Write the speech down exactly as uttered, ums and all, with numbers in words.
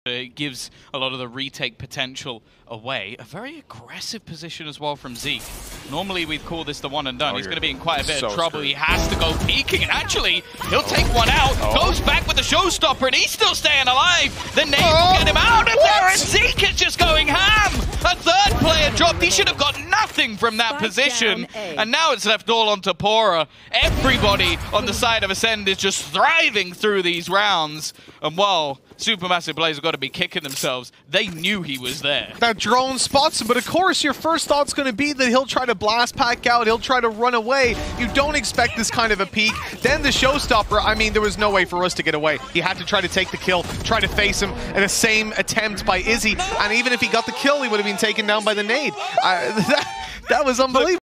It gives a lot of the retake potential away. A very aggressive position as well from Zeke. Normally we'd call this the one and done. Oh, He's going to be in quite a bit so of trouble. screwed. He has to go peeking, and actually, he'll take one out, Oh. goes back with the showstopper, and he's still staying alive. The nade Oh, will get him out of what? there, and Zeke is just going ham. A third player dropped. He should have got nothing from that Spike position. down A. And now it's left all on Tapora. Everybody on the side of Ascend is just thriving through these rounds. And while Supermassive Blaze have got to be kicking themselves, they knew he was there. That drone spots him, but of course your first thought's going to be that he'll try to blast pack out, he'll try to run away. You don't expect this kind of a peek. Then the showstopper, I mean, there was no way for us to get away. He had to try to take the kill, try to face him, and the same attempt by Izzy. And even if he got the kill, he would have been taken down by the nade. I, that, that was unbelievable.